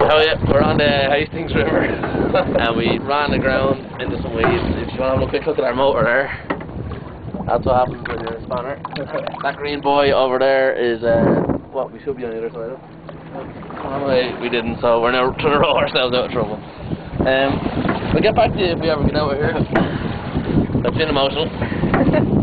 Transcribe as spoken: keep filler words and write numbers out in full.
Oh yeah, we're on the Hastings River and we ran aground into some weeds. If you want to have a quick look at our motor there, that's what happens when you're a spanner. That green boy over there is uh, what we should be on the other side of. Anyway, we didn't, so we're now trying to roll ourselves out of trouble. Um, we'll get back to you if we ever get out of here. That's been emotional.